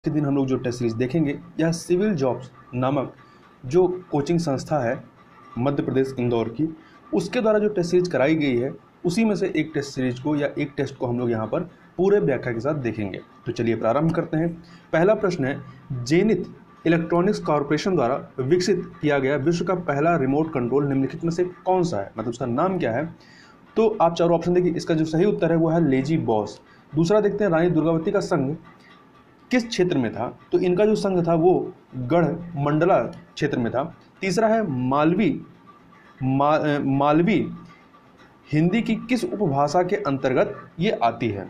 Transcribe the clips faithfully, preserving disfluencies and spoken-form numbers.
के दिन हम लोग जो टेस्ट सीरीज देखेंगे यह सिविल जॉब्स नामक जो कोचिंग संस्था है मध्य प्रदेश इंदौर की, उसके द्वारा जो टेस्ट सीरीज कराई गई है उसी में से एक टेस्ट सीरीज को या एक टेस्ट को हम लोग यहाँ पर पूरे व्याख्या के साथ देखेंगे। तो चलिए प्रारंभ करते हैं। पहला प्रश्न है, जेनिथ इलेक्ट्रॉनिक्स कॉरपोरेशन द्वारा विकसित किया गया विश्व का पहला रिमोट कंट्रोल निम्नलिखित में से कौन सा है, मतलब उसका नाम क्या है। तो आप चारों ऑप्शन देखिए, इसका जो सही उत्तर है वो है लेजी बॉस। दूसरा देखते हैं, रानी दुर्गावती का संघ किस क्षेत्र में था, तो इनका जो संघ था वो गढ़ मंडला क्षेत्र में था। तीसरा है, मालवी मा, मालवी हिंदी की किस उपभाषा के अंतर्गत ये आती है,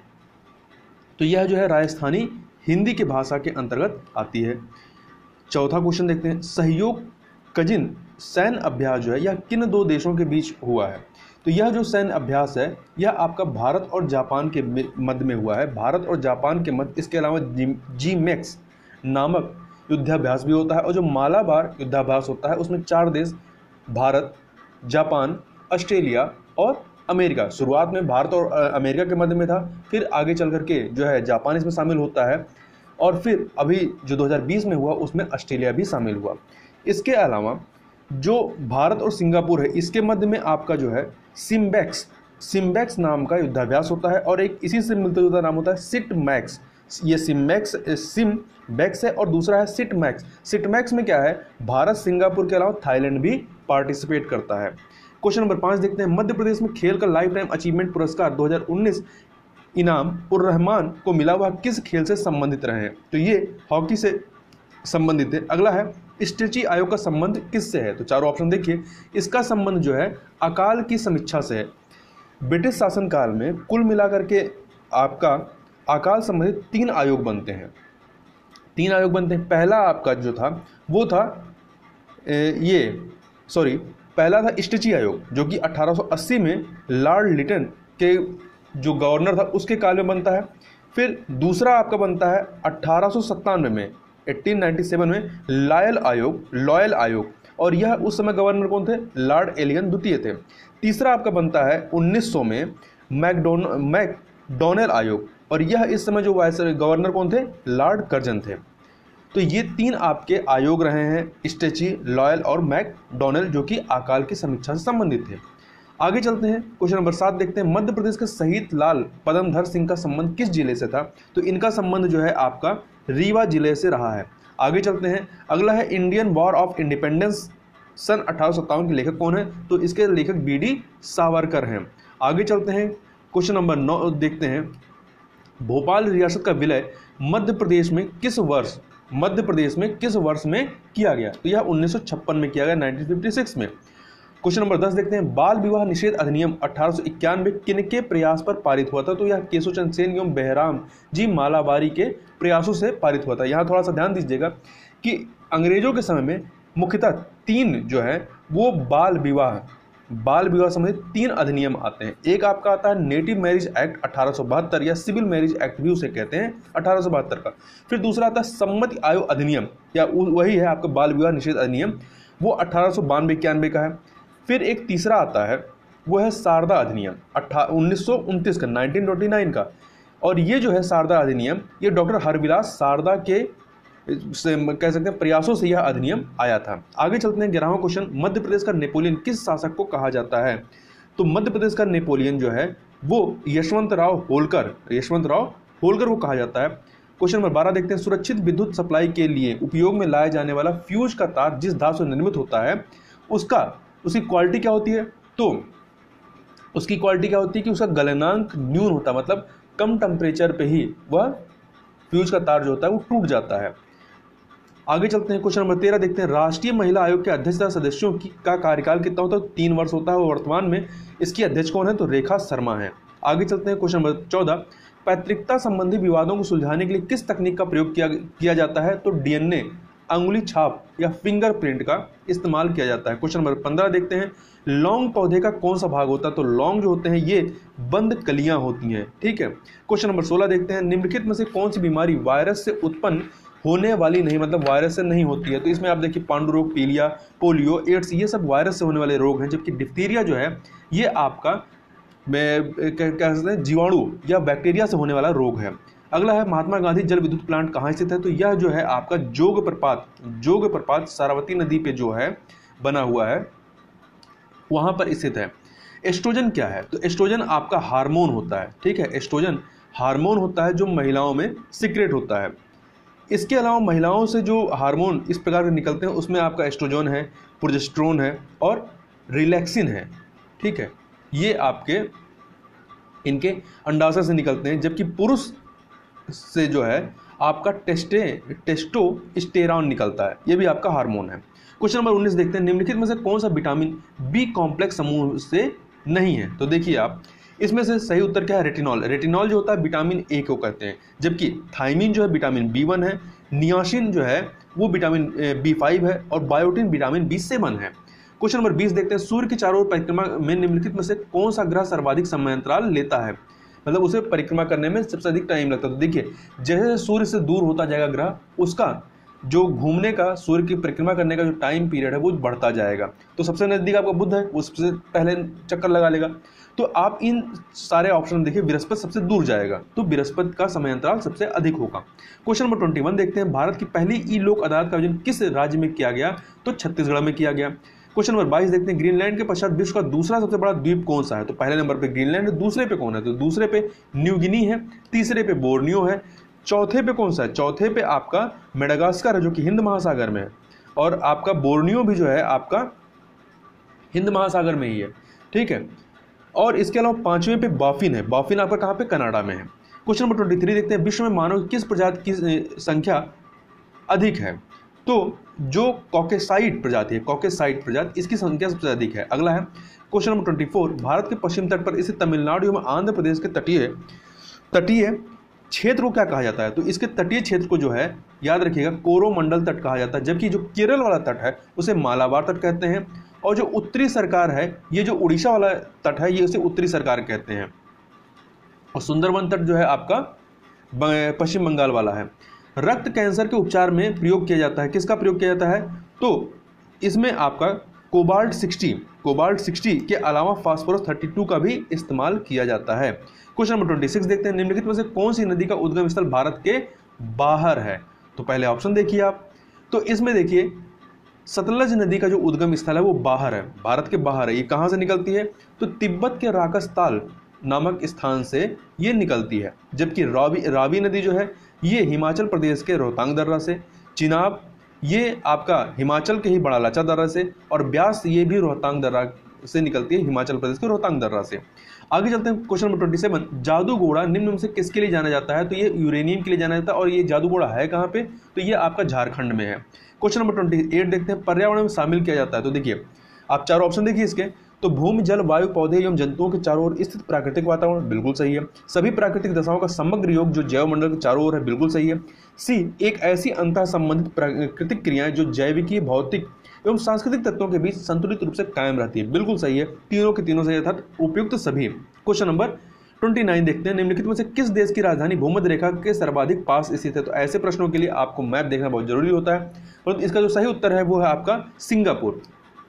तो यह जो है राजस्थानी हिंदी की भाषा के अंतर्गत आती है। चौथा क्वेश्चन देखते हैं, सहयोग कजिन सैन्य अभ्यास जो है यह किन दो देशों के बीच हुआ है, तो यह जो सैन्य अभ्यास है यह आपका भारत और जापान के मध्य में हुआ है, भारत और जापान के मध्य। इसके अलावा जी जी मैक्स नामक युद्धाभ्यास भी होता है, और जो मालाबार युद्धाभ्यास होता है उसमें चार देश भारत, जापान, ऑस्ट्रेलिया और अमेरिका, शुरुआत में भारत और अमेरिका के मध्य में था, फिर आगे चल करके जो है जापान इसमें शामिल होता है, और फिर अभी जो दो हज़ार बीस में हुआ उसमें ऑस्ट्रेलिया भी शामिल हुआ। इसके अलावा जो भारत और सिंगापुर है इसके मध्य में आपका जो है सिम्बैक्स सिम्बैक्स नाम का युद्धाभ्यास होता है, और एक इसी से मिलता जुलता नाम होता है सिट मैक्स। ये सिम्बैक्स सिम्बैक्स है और दूसरा है सिट मैक्स। सिट मैक्स में क्या है, भारत सिंगापुर के अलावा थाईलैंड भी पार्टिसिपेट करता है। क्वेश्चन नंबर पाँच देखते हैं, मध्य प्रदेश में खेल का लाइफ टाइम अचीवमेंट पुरस्कार दो हज़ार उन्नीस इनाम उर रहमान को मिला हुआ किस खेल से संबंधित रहे हैं, तो ये हॉकी से संबंधित है। अगला है, स्ट्रेची आयोग का संबंध किससे है, तो चारों ऑप्शन देखिए। इसका संबंध जो है अकाल की समीक्षा से है। ब्रिटिश शासनकाल में कुल मिलाकर के आपका अकाल संबंधित तीन आयोग बनते हैं तीन आयोग बनते हैं पहला आपका जो था वो था ये सॉरी पहला था स्ट्रेची आयोग, जो कि अठारह सौ अस्सी में लॉर्ड लिटन के जो गवर्नर था उसके काल में बनता है। फिर दूसरा आपका बनता है अठारह सौ सत्तानवे में अठारह सौ सत्तानवे में लॉयल आयोग लॉयल आयोग और यह उस समय गवर्नर कौन थे, लॉर्ड एलियन द्वितीय थे। तीसरा आपका बनता है उन्नीस सौ में मैकडोन मैकडोनेल आयोग, और यह इस समय जो वाइस गवर्नर कौन थे, लॉर्ड कर्जन थे। तो ये तीन आपके आयोग रहे हैं, स्ट्रेची, लॉयल और मैकडोनेल, जो कि अकाल की समीक्षा से संबंधित थे। आगे चलते हैं, क्वेश्चन नंबर सात देखते हैं, मध्य प्रदेश के शहीद लाल पदमधर सिंह का संबंध किस जिले से था, तो इनका संबंध जो है आपका रीवा जिले से रहा है। आगे चलते हैं, अगला है, इंडियन वॉर ऑफ इंडिपेंडेंस सन अठारह सौ सत्तावन के लेखक कौन है, तो इसके लेखक बी डी सावरकर हैं। आगे चलते हैं, क्वेश्चन नंबर नौ देखते हैं, भोपाल रियासत का विलय मध्य प्रदेश में किस वर्ष मध्य प्रदेश में किस वर्ष में किया गया, तो यह उन्नीस सौ छप्पन में किया गया, उन्नीस सौ छप्पन में। क्वेश्चन नंबर दस देखते हैं, बाल विवाह निषेध अधिनियम अठारह सौ इक्यानवे किनके प्रयास पर पारित हुआ था, तो यह केशव चंद्र सेन एवं बहराम जी मालाबारी के प्रयासों से पारित हुआ था। यहाँ थोड़ा सा ध्यान दीजिएगा कि अंग्रेजों के समय में मुख्यतः तीन जो है वो बाल विवाह बाल विवाह संबंधित तीन अधिनियम आते हैं। एक आपका आता है नेटिव मैरिज एक्ट अठारह सौ बहत्तर या सिविल मैरिज एक्ट भी उसे कहते हैं अठारह सौ बहत्तर का। फिर दूसरा आता है सम्मति आयोग अधिनियम, या वही है आपका बाल विवाह निषेध अधिनियम, वो अठारह सौ बानवे इक्यानवे का है। फिर एक तीसरा आता है वो है शारदा अधिनियम अट्ठा उन्नीस सौ उनतीस का, नाइनटीन ट्वेंटी नाइन का, और ये जो है शारदा अधिनियम ये डॉक्टर हरविलास शारदा के से कह सकते हैं प्रयासों से यह अधिनियम आया था। आगे चलते हैं, ग्यारहवां क्वेश्चन, मध्य प्रदेश का नेपोलियन किस शासक को कहा जाता है, तो मध्य प्रदेश का नेपोलियन जो है वो यशवंत राव होलकर यशवंत राव होलकर को कहा जाता है। क्वेश्चन नंबर बारह देखते हैं, सुरक्षित विद्युत सप्लाई के लिए उपयोग में लाया जाने वाला फ्यूज का तार जिस धातु से निर्मित होता है उसका उसकी क्वालिटी क्या होती है, तो उसकी क्वालिटी क्या होती है कि उसका गलनांक न्यून होता है, मतलब कम टेम्परेचर पे ही वह फ्यूज का तार जो होता है वो टूट जाता है। आगे चलते हैं, क्वेश्चन नंबर तेरह देखते हैं, राष्ट्रीय महिला आयोग के अध्यक्षता सदस्यों की का कार्यकाल कितना होता है, तीन वर्ष होता है, और वर्तमान में इसकी अध्यक्ष कौन है, तो रेखा शर्मा है। आगे चलते हैं, क्वेश्चन नंबर चौदह, पैतृकता संबंधी विवादों को सुलझाने के लिए किस तकनीक का प्रयोग किया किया जाता है, तो डीएनए, अंगुली छाप या फिंगरप्रिंट का इस्तेमाल किया जाता है। क्वेश्चन नंबर पंद्रह देखते हैं, लौंग पौधे का कौन सा भाग होता है, तो लौंग जो होते हैं ये बंद कलियां होती हैं, ठीक है। क्वेश्चन नंबर सोलह देखते हैं, निम्नलिखित में से कौन सी बीमारी वायरस से उत्पन्न होने वाली नहीं, मतलब वायरस से नहीं होती है, तो इसमें आप देखिए पांडु रोग, पीलिया, पोलियो, एड्स, ये सब वायरस से होने वाले रोग हैं, जबकि डिप्थीरिया जो है ये आपका क्या कहते हैं जीवाणु या बैक्टीरिया से होने वाला रोग है। अगला है महात्मा गांधी जल विद्युत प्लांट कहाँ स्थित है, तो यह जो है आपका जोग प्रपात जोग प्रपात सारावती नदी पे जो है बना हुआ है, वहां पर स्थित है। एस्ट्रोजन क्या है, तो एस्ट्रोजन आपका हार्मोन होता है, ठीक है, एस्ट्रोजन हार्मोन होता है जो महिलाओं में सीक्रेट होता है। इसके अलावा महिलाओं से जो हार्मोन इस प्रकार के निकलते हैं उसमें आपका एस्ट्रोजन है, प्रोजेस्टेरोन है और रिलैक्सिन है, ठीक है, ये आपके इनके अंडाशय से निकलते हैं। जबकि पुरुष से जो है आपका टेस्टे टेस्टोस्टेरॉन निकलता है, ये भी आपका हार्मोन है। क्वेश्चन नंबर उन्नीस देखते हैं, निम्नलिखित में से कौन सा विटामिन बी कॉम्प्लेक्स समूह से नहीं है, तो देखिए आप इसमें से सही उत्तर क्या है, रेटिनॉल। रेटिनॉल जो होता है विटामिन ए को कहते हैं, जबकि थायमिन जो है विटामिन बी वन है, नियासिन जो है वो विटामिन बी फाइव है और बायोटिन विटामिन बी सेवन है। क्वेश्चन नंबर बीस देखते हैं, सूर्य की चारों ओर परिक्रमा में निम्नलिखित में से कौन सा ग्रह सर्वाधिक समयांतराल लेता है, मतलब उसे परिक्रमा करने में सबसे अधिक टाइम लगता है। तो देखिए जैसे सूर्य से दूर होता जाएगा ग्रह, उसका जो घूमने का, सूर्य की परिक्रमा करने का जो टाइम पीरियड है वो बढ़ता जाएगा। तो सबसे नजदीक आपका बुध है, वो सबसे पहले चक्कर लगा लेगा। तो आप इन सारे ऑप्शन देखिए, बृहस्पति सबसे दूर जाएगा, तो बृहस्पति का समयांतराल सबसे अधिक होगा। क्वेश्चन नंबर ट्वेंटी वन देखते हैं, भारत की पहली ई लोक अदालत का आयोजन किस राज्य में किया गया, तो छत्तीसगढ़ में किया गया। क्वेश्चन नंबर बाईस देखते हैं, ग्रीनलैंड के पश्चात विश्व का दूसरा सबसे बड़ा द्वीप कौन सा है, तो पहले नंबर पे ग्रीनलैंड है, दूसरे पे कौन है, तो दूसरे पे न्यू गिनी है, तीसरे पे बोर्नियो है, चौथे पे कौन सा है, चौथे पे आपका मेडागास्कर है जो कि हिंद महासागर में है, और आपका बोर्नियो भी जो है आपका हिंद महासागर में ही है, ठीक है। और इसके अलावा पांचवें पे बाफिन है, बाफिन आपका कहाँ पे, कनाडा में है। क्वेश्चन नंबर ट्वेंटी थ्री देखते हैं, विश्व में मानव की किस प्रजाति की संख्या अधिक है, तो जो कॉकेसाइड प्रजाति है, कॉकेसाइड प्रजाति, इसकी संख्या सबसे अधिक है। अगला है question number twenty four, Bharat के पश्चिम तट पर स्थित तमिलनाडु एवं आंध्र प्रदेश के तटीय तटीय क्षेत्र को क्या कहा जाता है, तो इसके तटीय क्षेत्र को जो है याद रखिएगा कोरोमंडल तट कहा जाता है, जबकि जो केरल वाला तट है उसे मालाबार तट कहते हैं, और जो उत्तरी सरकार है, ये जो उड़ीसा वाला तट है, ये उसे उत्तरी सरकार कहते हैं, और सुंदरबन तट जो है आपका पश्चिम बंगाल वाला है। रक्त कैंसर के उपचार में प्रयोग किया जाता है, किसका प्रयोग किया जाता है, तो इसमें आपका कोबाल्ट सिक्सटी कोबाल्ट सिक्सटी के अलावा फास्फोरस थर्टी टू का भी इस्तेमाल किया जाता है। क्वेश्चन नंबर ट्वेंटी सिक्स देखते हैं, निम्नलिखित में से कौन सी नदी का उद्गम स्थल भारत के बाहर है, तो पहले ऑप्शन देखिए आप, तो इसमें देखिए सतलज नदी का जो उद्गम स्थल है वो बाहर है, भारत के बाहर है। ये कहाँ से निकलती है, तो तिब्बत के राकसताल नामक स्थान से ये निकलती है। जबकि रावी रावी नदी जो है ये हिमाचल प्रदेश के रोहतांग दर्रा से, चिनाब ये आपका हिमाचल के ही बड़ा लाचा दर्रा से, और ब्यास ये भी रोहतांग दर्रा से निकलती है, हिमाचल प्रदेश के रोहतांग दर्रा से। आगे चलते हैं क्वेश्चन नंबर ट्वेंटी सेवन, जादू घोड़ा निम्न में से किसके लिए जाना जाता है, तो ये यूरेनियम के लिए जाना जाता है, और ये जादू घोड़ा है कहाँ पे, तो ये आपका झारखंड में है। क्वेश्चन नंबर ट्वेंटी एट देखते हैं, पर्यावरण में शामिल किया जाता है, तो देखिए आप चारों ऑप्शन देखिए इसके, तो भूमि जल वायु पौधे एवं जंतुओं के चारों ओर स्थित प्राकृतिक वातावरण, बिल्कुल सही है। सभी प्राकृतिक दशाओं का समग्र योग जो जैव मंडल के चारों ओर है, बिल्कुल सही है। सी, एक ऐसी अंतः संबंधित प्राकृतिक क्रियाएं जो जैविकीय, भौतिक एवं सांस्कृतिक तत्वों के बीच संतुलित रूप से कायम रहती है, बिल्कुल सही है। तीनों के तीनों सही अर्थात उपयुक्त सभी। क्वेश्चन नंबर ट्वेंटी नाइन देखते हैं, निम्नलिखित में से किस देश की राजधानी भूमध्य रेखा के सर्वाधिक पास स्थित है, तो ऐसे प्रश्नों के लिए आपको मैप देखना बहुत जरूरी होता है, परंतु इसका जो सही उत्तर है वो है आपका Singapore.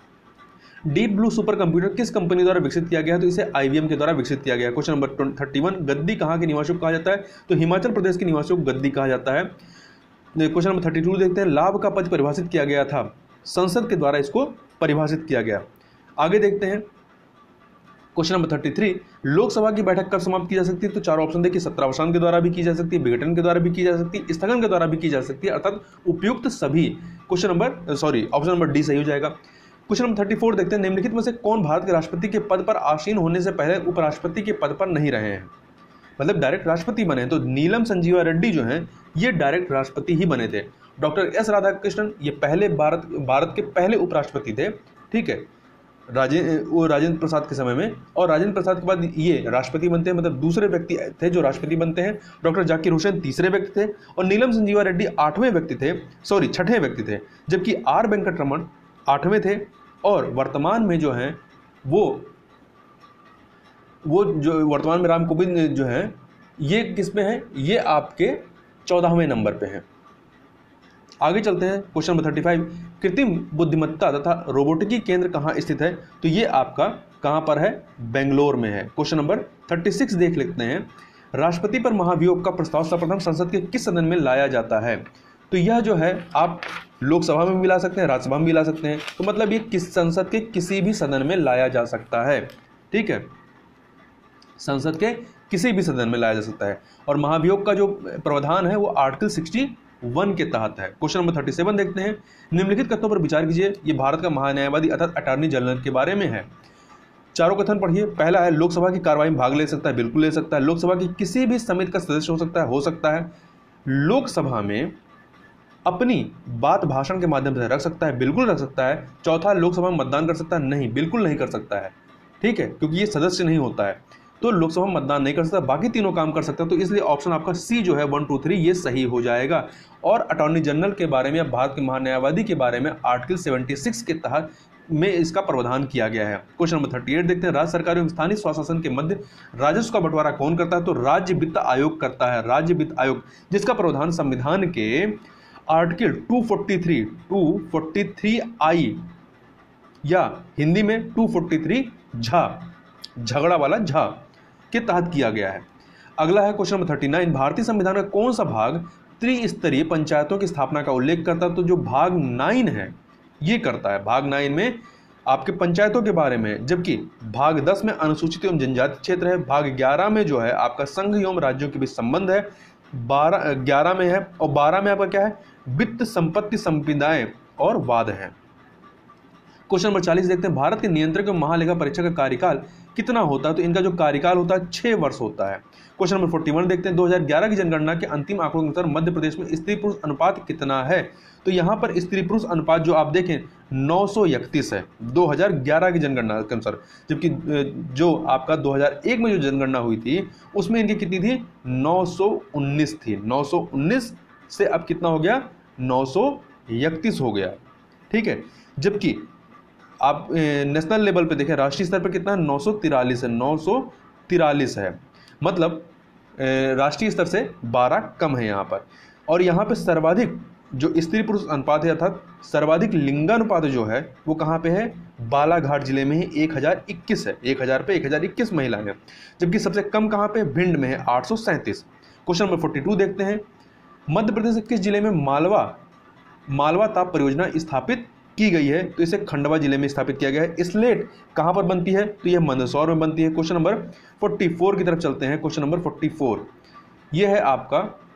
Deep blue super computer किस कंपनी द्वारा विकसित किया गया है, तो इसे आईबीएम के द्वारा विकसित किया गया है। क्वेश्चन नंबर थर्टी वन, गद्दी कहाँ के निवासियों को कहा जाता है, तो हिमाचल प्रदेश के निवासियों को गद्दी कहा जाता है। क्वेश्चन नंबर थर्टी टू देखते हैं, लाभ का पद परिभाषित किया गया था, संसद के द्वारा इसको परिभाषित किया गया। आगे देखते हैं question number thirty three, Lok Sabha की बैठक कब समाप्त की जा सकती है, तो चार ऑप्शन देखिए, सत्रावसान के द्वारा भी की जा सकती है, विघटन के द्वारा भी की जा सकती है, स्थगन के द्वारा भी की जा सकती है, अर्थात उपयुक्त सभी। Question number sorry option number D सही हो जाएगा। क्वेश्चन नंबर थर्टी फोर देखते हैं, निम्नलिखित में से कौन भारत के राष्ट्रपति के पद पर आसीन होने से पहले उपराष्ट्रपति के पद पर नहीं रहे हैं, मतलब डायरेक्ट राष्ट्रपति बने, तो नीलम संजीवा रेड्डी जो हैं ये डायरेक्ट राष्ट्रपति ही बने थे। डॉक्टर एस राधाकृष्णन ये पहले भारत भारत के पहले उपराष्ट्रपति थे, ठीक है, राजे वो राजेंद्र प्रसाद के समय में, और राजेंद्र प्रसाद के बाद ये राष्ट्रपति बनते हैं, मतलब दूसरे व्यक्ति थे जो राष्ट्रपति बनते हैं। डॉक्टर जाकिर हुसैन तीसरे व्यक्ति थे, और नीलम संजीवा रेड्डी आठवें व्यक्ति थे, सॉरी छठे व्यक्ति थे, जबकि आर वेंकटरमण आठवें थे, और वर्तमान में जो हैं वो वो जो वर्तमान में राम कोविंद जो हैं ये किस में है, ये आपके चौदहवें नंबर पे हैं। आगे चलते हैं क्वेश्चन नंबर थर्टी फाइव, कृत्रिम बुद्धिमत्ता तथा रोबोटिकी केंद्र कहाँ स्थित है, तो ये आपका कहाँ पर है, बेंगलोर में है। क्वेश्चन नंबर थर्टी सिक्स देख लेते हैं, राष्ट्रपति पर महाभियोग का प्रस्ताव सर्वप्रथम संसद के किस सदन में लाया जाता है? तो यह जो है आप लोकसभा में भी ला सकते हैं, राज्यसभा में भी ला सकते हैं। तो मतलब ये किस संसद के किसी भी सदन में लाया जा सकता है। ठीक है, संसद के किसी भी सदन में लाया जा सकता है। और महाभियोग का जो प्रावधान है वो आर्टिकल सिक्सटी वन के तहत है। क्वेश्चन नंबर थर्टी सेवन देखते हैं। निम्नलिखित कथनों पर विचार कीजिए। ये भारत का महान्यायवादी अर्थात अटॉर्नी जनरल के बारे में है। चारों कथन पढ़िए। पहला है लोकसभा की कार्रवाई में भाग ले सकता है, बिल्कुल ले सकता है। लोकसभा की किसी भी समिति का सदस्य हो सकता है, हो सकता है। लोकसभा में अपनी बात भाषण के माध्यम से रख सकता है, बिल्कुल रख सकता है। चौथा, लोकसभा में मतदान कर सकता है, नहीं, बिल्कुल नहीं कर सकता है। ठीक है, क्योंकि ये सदस्य नहीं होता है तो लोकसभा में मतदान नहीं कर सकता, बाकी तीनों काम कर सकता है। तो इसलिए ऑप्शन आपका सी जो है वन टू थ्री ये सही हो जाएगा। और अटॉर्नी जनरल के बारे में या भारत के महान्यायवादी के बारे में आर्टिकल सेवेंटी सिक्स के तहत में इसका प्रावधान किया गया है। क्वेश्चन नंबर थर्टी एट देखते हैं। राज्य सरकार एवं स्थानीय स्वशासन के मध्य राजस्व का बंटवारा कौन करता है? तो राज्य वित्त आयोग करता है। राज्य वित्त आयोग, जिसका प्रावधान संविधान के article two forty three two forty three I या हिंदी में टू फोर्टी थ्री झा, झगड़ा वाला झा के तहत किया गया है। अगला है क्वेश्चन नंबर थर्टी नाइन। भारतीय संविधान का कौन सा भाग त्रिस्तरीय पंचायतों की स्थापना का उल्लेख करता है? तो जो भाग नाइन है ये करता है। भाग नाइन में आपके पंचायतों के बारे में, जबकि भाग दस में अनुसूचित एवं जनजाति क्षेत्र है। भाग ग्यारह में जो है आपका संघ एवं राज्यों के बीच संबंध है। बारह ग्यारह में है और बारह में आपका क्या है? वित्त, संपत्ति, संविदाएं और वाद है। क्वेश्चन नंबर चालीस देखते हैं। भारत के नियंत्रक एवं महालेखा परीक्षक का कार्यकाल कितना होता है? तो इनका जो कार्यकाल होता है छह वर्ष होता है। क्वेश्चन नंबर फोर्टी वन देखते हैं। दो हज़ार ग्यारह की जनगणना के अंतिम आंकड़ों के अनुसार मध्य प्रदेश में स्त्री पुरुष अनुपात कितना है? तो यहाँ पर स्त्री पुरुष अनुपात जो आप देखें नौ सौ इकतीस है दो हज़ार ग्यारह की जनगणना के अनुसार, जबकि जो आपका दो हज़ार एक में जो जनगणना हुई थी उसमें इनकी कितनी थी? नौ सौ उन्नीस थी। नौ सौ उन्नीस से अब कितना हो गया? नौ सौ इकतीस हो गया। ठीक है, जबकि आप नेशनल लेवल पे देखें, राष्ट्रीय स्तर पर कितना? नौ सौ तिरालीस है। नौ सौ तिरालीस है, मतलब राष्ट्रीय स्तर से बारह कम है यहाँ पर। और यहाँ पे सर्वाधिक जो स्त्री पुरुष अनुपात है अर्थात सर्वाधिक लिंगानुपात जो है वो कहाँ पे है? बालाघाट जिले में ही एक हज़ार इक्कीस है। एक हज़ार पे एक हज़ार इक्कीस महिलाएं हैं, जबकि सबसे कम कहाँ पे? भिंड में है, आठ सौ सैंतीस। क्वेश्चन नंबर फोर्टी टू देखते हैं। मध्य प्रदेश के किस जिले में मालवा मालवा ताप परियोजना स्थापित की गई है? तो इसे खंडवा जिले में स्थापित किया गया है। स्लेट कहां पर बनती है? तो यह मंदसौर में बनती है। क्वेश्चन नंबर चौवालीस की तरफ चलते हैं। क्वेश्चन नंबर चौवालीस यह है आपका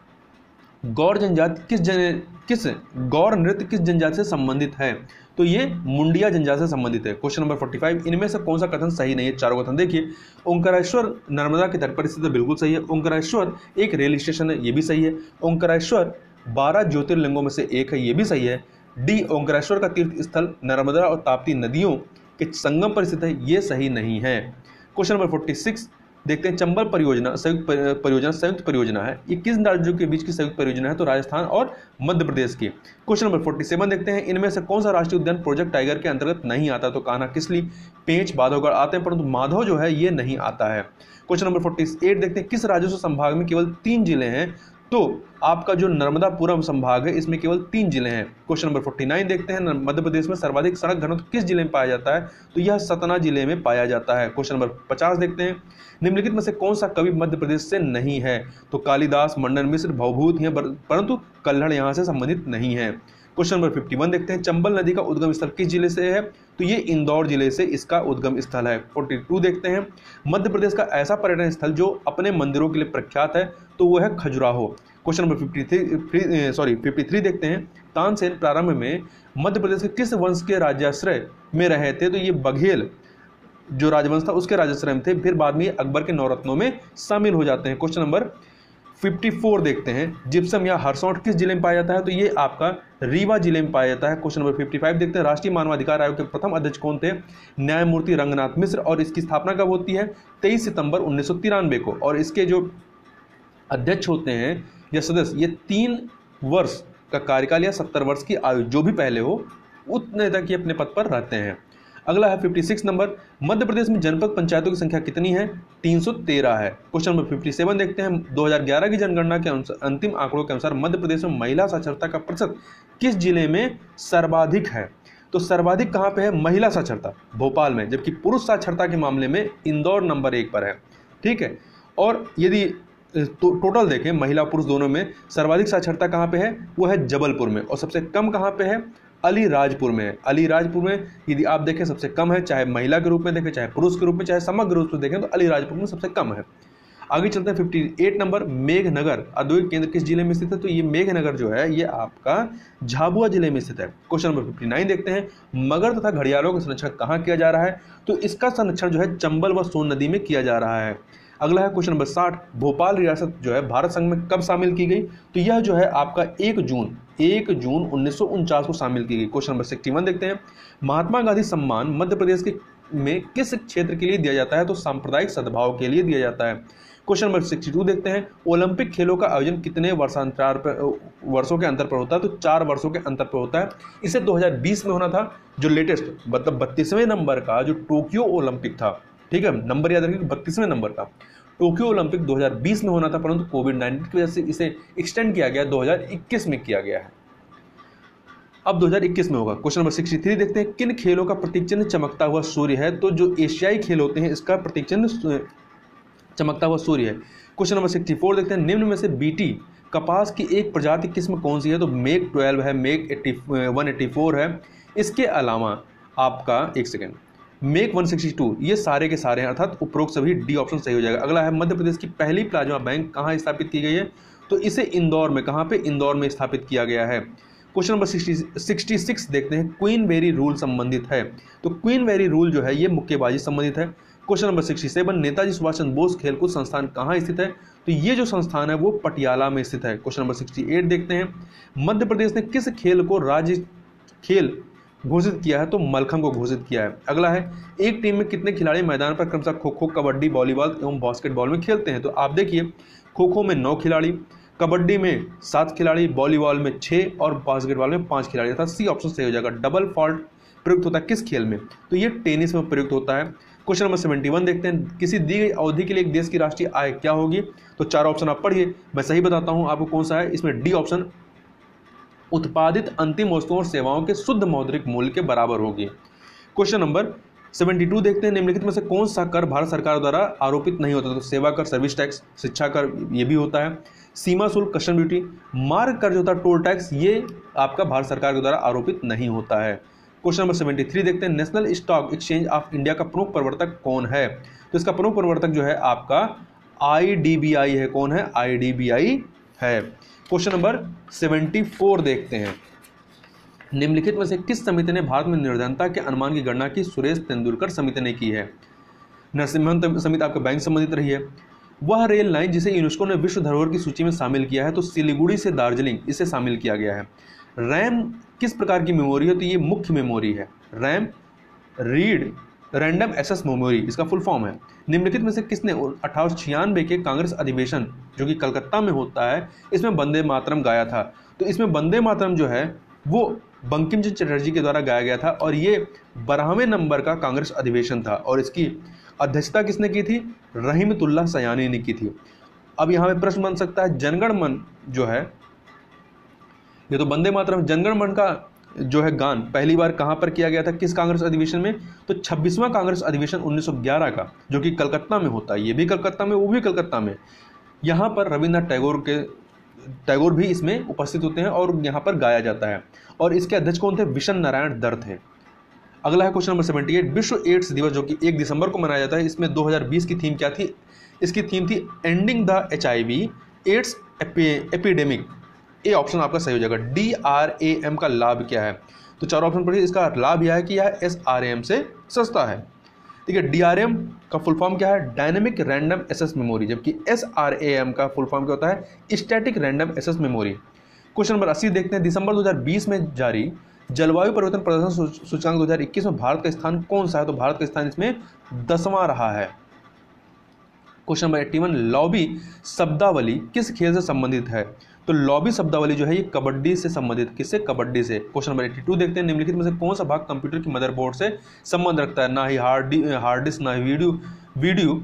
गौर जनजाति किस जन किस गौर नृत्य किस जनजाति से संबंधित है? तो ये मुंडिया जनजाति से संबंधित है। क्वेश्चन नंबर पैंतालीस इनमें से कौन सा कथन सही नहीं है? चारों कथन देखिए। ओंकारेश्वर नर्मदा के तट पर स्थित है, बिल्कुल सही है। ओंकारेश्वर एक रेल स्टेशन है, ये भी सही है। ओंकारेश्वर बारह ज्योतिर्लिंगों में से एक है, ये भी सही है। डी ओंकारेश्वर का तीर्थ स्थल नर्मदा और ताप्ती नदियों के संगम पर स्थित है, ये सही नहीं है। क्वेश्चन नंबर छियालीस देखते हैं। चंबल परियोजना संयुक्त परियोजना संयुक्त परियोजना है, ये किस राज्यों के बीच की संयुक्त परियोजना है? तो राजस्थान और मध्य प्रदेश की। क्वेश्चन नंबर सैंतालीस देखते हैं। इनमें से कौन सा राष्ट्रीय उद्यान प्रोजेक्ट टाइगर के अंतर्गत नहीं आता? तो कान्हा, किसली, पेंच, बांधवगढ़ आते हैं, परंतु माधव जो है ये नहीं आता है। क्वेश्चन नंबर अड़तालीस देखते हैं। किस राजस्व संभाग में केवल तीन जिले हैं? तो आपका जो नर्मदापुरम संभाग है इसमें केवल तीन जिले हैं। क्वेश्चन नंबर उनचास देखते हैं। मध्य प्रदेश में सर्वाधिक सड़क घनत्व किस जिले में पाया जाता है? तो यह सतना जिले में पाया जाता है। क्वेश्चन नंबर पचास देखते हैं। निम्नलिखित में से कौन सा कवि मध्य प्रदेश से नहीं है? तो कालिदास, मंडन मिश्र, भवभूत हैं, परंतु कल्हड़ यहाँ से संबंधित नहीं है। क्वेश्चन नंबर इक्यावन देखते हैं। चंबल नदी का उद्गम स्थल किस जिले से है? तो ये इंदौर जिले से इसका उद्गम स्थल है। बयालीस देखते हैं। मध्य प्रदेश का ऐसा पर्यटन स्थल जो अपने मंदिरों के लिए प्रख्यात है, तो वो है खजुराहो। क्वेश्चन नंबर तिरेपन सॉरी तिरेपन देखते हैं। तानसेन प्रारंभ में मध्य प्रदेश के किस वंश के राज्याश्रय में रहे थे? तो ये बघेल जो राजवंश था उसके राज्याश्रय में थे, फिर बाद में अकबर के नौरत्नों में शामिल हो जाते हैं। क्वेश्चन नंबर चौवन देखते हैं। जिप्सम या हरसौठ किस जिले में पाया जाता है? तो ये आपका रीवा जिले में पाया जाता है। क्वेश्चन नंबर पचपन देखते हैं। राष्ट्रीय मानवाधिकार आयोग के प्रथम अध्यक्ष कौन थे? न्यायमूर्ति रंगनाथ मिश्र। और इसकी स्थापना कब होती है? तेईस सितंबर उन्नीस सौ तिरानवे को। और इसके जो अध्यक्ष होते हैं या सदस्य, ये तीन वर्ष का कार्यकाल या सत्तर वर्ष की आयु जो भी पहले हो उतने तक ये अपने पद पर रहते हैं। अगला है छप्पन नंबर। मध्य प्रदेश में जनपद पंचायतों की संख्या कितनी है? तीन सौ तेरह है। क्वेश्चन नंबर सत्तावन देखते हैं। दो हज़ार ग्यारह की जनगणना के अंतिम आंकड़ों के अनुसार मध्य प्रदेश में महिला साक्षरता का प्रतिशत किस जिले में सर्वाधिक है? तो सर्वाधिक कहां पे है? महिला साक्षरता भोपाल में, जबकि पुरुष साक्षरता के मामले में इंदौर नंबर एक पर है। ठीक है। और यदि तो टोटल देखें महिला पुरुष दोनों में सर्वाधिक साक्षरता कहाँ पे है, वो है जबलपुर में, और सबसे कम कहाँ पे है, अलीराजपुर में है। अलीराजपुर में यदि आप देखें सबसे कम है, चाहे महिला के रूप में देखें, चाहे पुरुष के रूप में, चाहे समग्र रूप से देखें, तो अलीराजपुर में सबसे कम है। आगे चलते हैं अट्ठावन नंबर, मेघनगर औद्योगिक केंद्र किस जिले में स्थित है, तो ये मेघनगर जो है ये आपका झाबुआ जिले में स्थित है। क्वेश्चन नंबर उनसठ देखते हैं, मगर तथा घड़ियालों का संरक्षण कहाँ किया जा रहा है, तो इसका संरक्षण जो है चंबल व सोन नदी में किया जा रहा है। अगला है क्वेश्चन नंबर साठ, भोपाल रियासत जो है भारत संघ में कब शामिल की गई, तो यह जो है आपका एक जून एक जून उन्नीस सौ उनचास को शामिल की गई। क्वेश्चन नंबर इकसठ देखते हैं, महात्मा गांधी सम्मान मध्य प्रदेश के में किस क्षेत्र के लिए दिया जाता है, तो सांप्रदायिक सद्भाव के लिए दिया जाता है। क्वेश्चन नंबर बासठ देखते हैं, ओलंपिक खेलों का आयोजन कितने वर्षांतराल पर वर्षों के अंतर पर होता है, तो चार वर्षों के अंतर पर होता है। इसे दो हज़ार बीस में होना था, जो लेटेस्ट मतलब बत्तीसवें नंबर का जो टोक्यो ओलंपिक था, ठीक है, नंबर याद रखिए बत्तीसवें नंबर का टोक्यो ओलंपिक दो हज़ार बीस में होना था, परंतु कोविड नाइन्टीन की वजह से इसे एक्सटेंड किया गया, दो हज़ार इक्कीस में किया गया है, अब दो हज़ार इक्कीस में होगा। क्वेश्चन नंबर तिरसठ देखते हैं, किन खेलों का प्रतीक चिन्ह चमकता हुआ सूर्य है, तो जो एशियाई खेल होते हैं इसका प्रतीक चिन्ह चमकता हुआ सूर्य है। क्वेश्चन नंबर चौंसठ देखते हैं, निम्न में से बीटी कपास की एक प्रजाति किस्म कौन सी है, तो मेक ट्वेल्व है, make eighty one eighty four है, इसके अलावा आपका एक second make one sixty two, ये सारे के सारे हैं, अर्थात उपरोक्त सभी डी ऑप्शन सही हो जाएगा। अगला है, मध्य प्रदेश की पहली प्लाज्मा बैंक कहाँ स्थापित की गई है, तो इसे इंदौर में, कहाँ पे, इंदौर में स्थापित किया गया है। क्वेश्चन नंबर छियासठ देखते हैं, क्वीन बेरी रूल संबंधित है, तो क्वीन बेरी रूल जो है ये मुक्केबाजी संबंधित है। क्वेश्चन नंबर सड़सठ, नेताजी सुभाष चंद्र बोस खेलकूद संस्थान कहाँ स्थित है, तो ये जो संस्थान है वो पटियाला में स्थित है। क्वेश्चन नंबर अड़सठ देखते हैं, मध्य प्रदेश ने किस खेल को राज्य खेल घोषित किया है, तो मलखंब को घोषित किया है। अगला है, एक टीम में कितने खिलाड़ी मैदान पर क्रमशः खो खो, कबड्डी, वॉलीबॉल एवं बास्केटबॉल में खेलते हैं, तो आप देखिए खो खो में नौ खिलाड़ी, कबड्डी में सात खिलाड़ी, वॉलीबॉल में छः और बास्केटबॉल में पाँच खिलाड़ी, अर्थात सी ऑप्शन सही हो जाएगा। डबल फॉल्ट प्रयुक्त होता है किस खेल में, तो ये टेनिस में प्रयुक्त होता है। क्वेश्चन नंबर इकहत्तर देखते हैं, किसी दी गई अवधि के लिए एक देश की राष्ट्रीय आय क्या होगी, तो चार ऑप्शन आप पढ़िए, मैं सही बताता हूं आपको कौन सा है। इसमें डी ऑप्शन उत्पादित अंतिम वस्तुओं और सेवाओं के शुद्ध मौद्रिक मूल्य के बराबर होगी। क्वेश्चन नंबर बहत्तर देखते हैं, निम्नलिखित में से कौन सा कर भारत सरकार द्वारा आरोपित नहीं होता, तो सेवा कर, सर्विस टैक्स, शिक्षा कर ये भी होता है, सीमा शुल्क, कस्टम ड्यूटी, मार्ग कर जो होता है टोल टैक्स, ये आपका भारत सरकार के द्वारा आरोपित नहीं होता है। क्वेश्चन नंबर तिहत्तर देखते हैं, national stock exchange of India का प्रमुख प्रवर्तक कौन है, तो इसका प्रमुख प्रवर्तक जो है आपका आई डी बी आई है। कौन है, आई डी बी आई है। क्वेश्चन नंबर चौहत्तर देखते हैं, निम्नलिखित में से किस समिति ने भारत में निर्धनता के अनुमान की गणना की, सुरेश तेंदुलकर समिति ने की है। नरसिम्हन समिति आपका बैंक संबंधित रही है। वह रेल लाइन जिसे यूनेस्को ने विश्व धरोहर की सूची में शामिल किया है, तो सिलीगुड़ी से दार्जिलिंग इसे शामिल किया गया है। रैम किस प्रकार की मेमोरी है, तो ये मुख्य मेमोरी है। RAM read random access memory इसका फुल फॉर्म है। निम्नलिखित में से किसने अठारह सौ छियानवे के कांग्रेस अधिवेशन जो कि कलकत्ता में होता है, इसमें वंदे मातरम गाया था, तो इसमें वंदे मातरम जो है वो बंकिम चंद्र चटर्जी के द्वारा गाया गया था, और ये बारहवें नंबर का कांग्रेस अधिवेशन था, और इसकी अध्यक्षता किसने की थी, रहीमतुल्लाह सयानी ने की थी। अब यहाँ पे प्रश्न बन सकता है, जनगण मन जो है, ये तो वंदे मातरम, जनगण मन का जो है गान पहली बार कहाँ पर किया गया था, किस कांग्रेस अधिवेशन में, तो छब्बीसवां कांग्रेस अधिवेशन उन्नीस सौ ग्यारह का, जो कि कलकत्ता में होता है। ये भी कलकत्ता में, वो भी कलकत्ता में। यहाँ पर रविन्द्रनाथ टैगोर के टैगोर भी इसमें उपस्थित होते हैं और यहाँ पर गाया जाता है, और इसके अध्यक्ष कौन थे, विशन नारायण दत्त थे। अगला है क्वेश्चन नंबर अठहत्तर, विश्व एड्स दिवस जो कि एक दिसंबर को मनाया जाता है, इसमें दो हज़ार बीस की थीम क्या थी, इसकी थीम थी ending the H I V AIDS epidemic. A option आपका सही हो जाएगा। डी आर ए एम का लाभ क्या है, तो चार ऑप्शन पढ़िए, इसका लाभ यह है कि यह एस आर ए एम से सस्ता है। ठीक है, डी आर ए एम का फुल फॉर्म क्या है, डायनेमिक रैंडम एक्सेस मेमोरी, जबकि एस आर ए एम का फुल फॉर्म क्या होता है, static random access memory. Question number अस्सी देखते हैं, दिसंबर दो हज़ार बीस में जारी जलवायु परिवर्तन प्रदर्शन सूचकांक दो हज़ार इक्कीस में भारत का स्थान कौन सा है, तो भारत का स्थान इसमें दसवां रहा है। क्वेश्चन नंबर इक्यासी, लॉबी शब्दावली किस खेल से संबंधित है, तो लॉबी शब्दावली जो है ये कबड्डी से संबंधित, किससे, कबड्डी से। क्वेश्चन नंबर बयासी देखते हैं, निम्नलिखित में से कौन सा भाग कंप्यूटर की मदरबोर्ड से संबंध रखता है, ना ही हार्ड हार्ड डिस्क, ना ही वीडियो वीडियो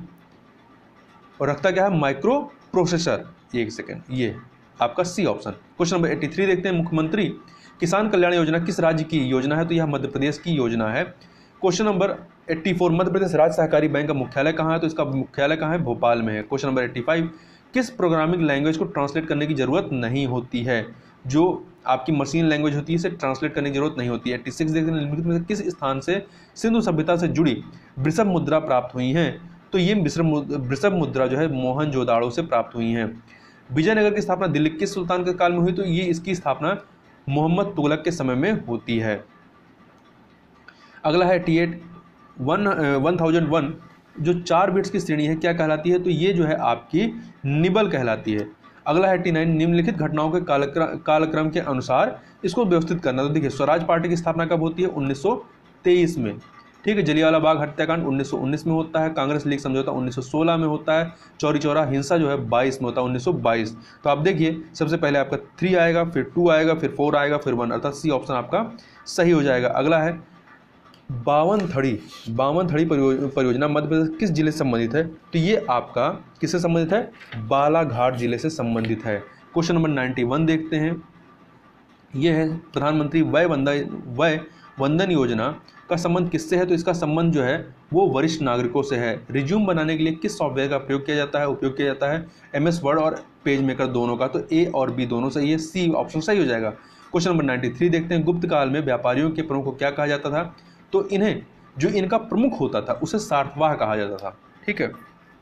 और रखता क्या है, माइक्रो प्रोसेसर। एक सेकेंड, ये आपका सी ऑप्शन। क्वेश्चन नंबर तिरासी देखते हैं, मुख्यमंत्री किसान कल्याण योजना किस राज्य की योजना है, तो यह मध्य प्रदेश की योजना है। क्वेश्चन नंबर चौरासी, मध्य प्रदेश राज्य सहकारी बैंक का मुख्यालय कहाँ है, तो इसका मुख्यालय कहाँ है, भोपाल में है। क्वेश्चन नंबर पचासी, किस प्रोग्रामिंग लैंग्वेज को ट्रांसलेट करने की जरूरत नहीं होती है? जो आपकी मशीन लैंग्वेज होती है इसे ट्रांसलेट करने की जरूरत नहीं होती है। एट्टी सिक्स देखते हैं निम्नलिखित में से किस स्थान से सिंधु सभ्यता से जुड़ी वृषभ मुद्रा प्राप्त हुई हैं? तो ये वृषभ मुद्रा जो है मोहनजोदाड़ो से प्राप्त हुई हैं। विजयनगर की स्थापना दिल्ली किस सुल्तान के काल में हुई? तो ये इसकी स्थापना मोहम्मद तुगलक के समय में होती है। अगला है T eight one one thousand one जो चार बिट्स की श्रेणी है क्या कहलाती है? तो ये जो है आपकी निबल कहलाती है। अगला है टी नाइन निम्नलिखित घटनाओं के कालक्रम कालक्रम के अनुसार इसको व्यवस्थित करना। तो देखिए स्वराज पार्टी की स्थापना कब होती है? उन्नीस सौ तेईस में। ठीक है, जलियांवाला बाग हत्याकांड उन्नीस सौ उन्नीस में होता है। कांग्रेस लीग समझौता उन्नीस सौ सोलह में होता है। चौरी चौरा हिंसा जो है बाईस में होता है, उन्नीस सौ बाईस। तो आप देखिए सबसे पहले आपका थ्री आएगा, फिर टू आएगा, फिर फोर आएगा, फिर वन, अर्थात सी ऑप्शन आपका सही हो जाएगा। अगला है बावन थड़ी बावन थड़ी परियोजना मध्य प्रदेश किस जिले से संबंधित है? तो ये आपका किससे संबंधित है? बालाघाट जिले से संबंधित है। क्वेश्चन नंबर नाइन्टी वन देखते हैं। ये है प्रधानमंत्री वय वंदन वय वंदन योजना का संबंध किससे है? तो इसका संबंध जो है वो वरिष्ठ नागरिकों से है। रिज्यूम बनाने के लिए किस सॉफ्टवेयर का प्रयोग किया जाता है? उपयोग किया जाता है एम एस वर्ड और पेज मेकर दोनों का। तो ए और बी दोनों सही है, सी ऑप्शन सही हो जाएगा। क्वेश्चन नंबर नाइन्टी थ्री देखते हैं। गुप्त काल में व्यापारियों के प्रमुख को क्या कहा जाता था? तो इन्हें जो इनका प्रमुख होता था उसे सार्थवाह कहा जाता था। ठीक है।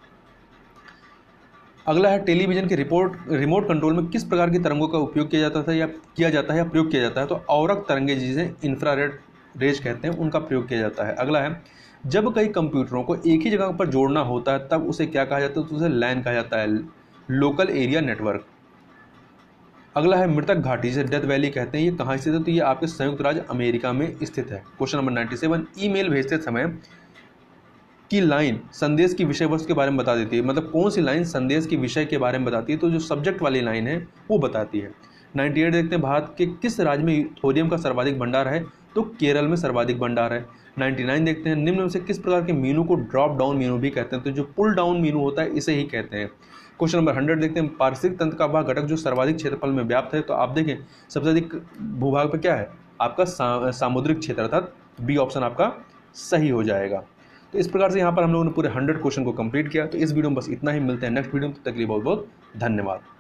अगला है टेलीविजन के रिपोर्ट रिमोट कंट्रोल में किस प्रकार की तरंगों का उपयोग किया जाता था या किया जाता है या प्रयोग किया जाता है? तो औरक तरंगे जिसे इंफ्रारेड रेज कहते हैं उनका प्रयोग किया जाता है। अगला है जब कई कंप्यूटरों को एक ही जगह पर जोड़ना होता है तब उसे क्या कहा जाता है? तो उसे लैन कहा जाता है, लोकल एरिया नेटवर्क। अगला है मृतक घाटी जिसे डेथ वैली कहते हैं, ये कहाँ स्थित है? तो ये आपके संयुक्त राज्य अमेरिका में स्थित है। Question number ninety seven email भेजते समय की लाइन संदेश की विषय वस्तु के बारे में बता देती है। मतलब कौन सी लाइन संदेश के विषय के बारे में बताती है? तो जो सब्जेक्ट वाली लाइन है वो बताती है। नाइन्टी एट देखते हैं भारत के किस राज्य में थोरियम का सर्वाधिक भंडार है? तो केरल में सर्वाधिक भंडार है। नाइन्टी नाइन देखते हैं निम्न में से किस प्रकार के मीनू को ड्रॉप डाउन मीनू भी कहते हैं? तो जो पुल डाउन मीनू होता है इसे ही कहते हैं। क्वेश्चन नंबर हंड्रेड देखते हैं पारिस्थितिक तंत्र का वह घटक जो सर्वाधिक क्षेत्रफल में व्याप्त है। तो आप देखें सबसे अधिक भूभाग पर क्या है आपका सा, सामुद्रिक क्षेत्र, अर्थात बी ऑप्शन आपका सही हो जाएगा। तो इस प्रकार से यहाँ पर हम लोगों ने पूरे हंड्रेड क्वेश्चन को कंप्लीट किया। तो इस वीडियो में बस इतना ही, मिलते हैं नेक्स्ट वीडियो में, तब तक के लिए बहुत बहुत धन्यवाद।